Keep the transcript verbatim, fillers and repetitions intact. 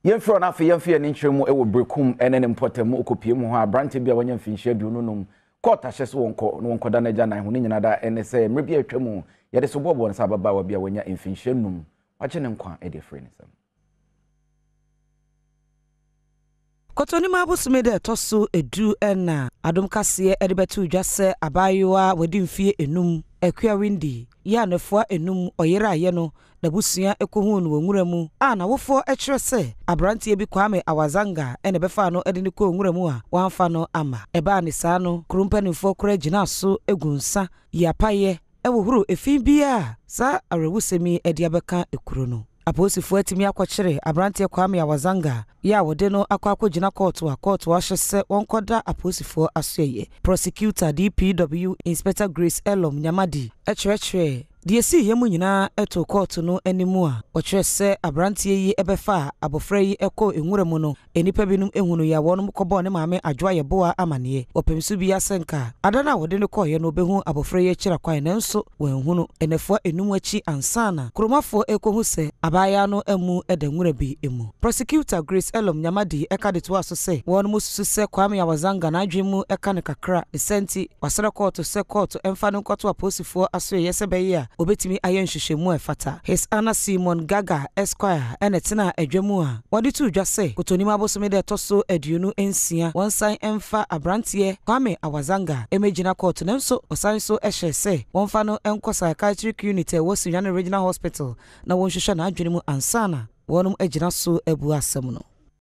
Yemfro na fe yemfe ne nkyeremu e wo Berekum ene ne mpotemu okopiem ho abrante bia wanya mfinhye aduonu nom court ahye so wonko no wonko da na gya nan ho ne nyina da ene se mre bia atwamu ye de so bobo ne sa baba wa bia wanya mfinhye num wache ne nkwa e de free ne sam Kotoni mabusume de toso edu ena adom kase e de betu dwase abayoa wadi mfie enum ekua windi ya nefo enum oyera aye no da busua ekohu no nwuramu a na wofo ekire se abrante bi kwame awazanga ene befa no ede ne ko nwuramu a wanfa no ama eba ne sa no krumpanifo kora gina so egunsa yapaye ewohuru efin bia sa arewusemi ede abeka ekuro no Aposifo atimi akwakire abrante kwame awazanga ya wode no akwa akogina court wa court wa hyese wonkoda aposifo asoye prosecutor D P W Inspector Grace Elom Nyamadi ekyerɛkyerɛ die si yemu nyina eto court no animu a wɔkyerɛ sɛ abrante yi ebefa abofra yi ekɔ enwuremu no enipa binum ehunu ya wɔnom kɔbɔ ne maame adwoa yeboa amane opemsu bi asenka adana wode ne kɔye no behu abofra yi kyerɛ kwan nanso wɔnhunu enefo enum achi ansana kromafo ekohu sɛ abaya no emu edenwura bi emu prosecutor Grace Elom Nyamadi eka de to aso sɛ wɔnom susu sɛ kwame awazanga na adwemu eka ne kakra esenti wasere court sɛ court emfa no kɔto aposifo aso yɛsɛ bɛyɛ obetimi ayen hwehwemu efata His Anna Simon Gaga Esquire enetina adwamu a wode tu dwase kotoni mabosome de toso aduonu ensia wonsan emfa abrantie kwame awazanga emegina court nenso osan so ehye se wonfa no enko psychiatric unit e wosi Regional Hospital na wonhwehwe na adwene mu ansana wonum agina so abu asem no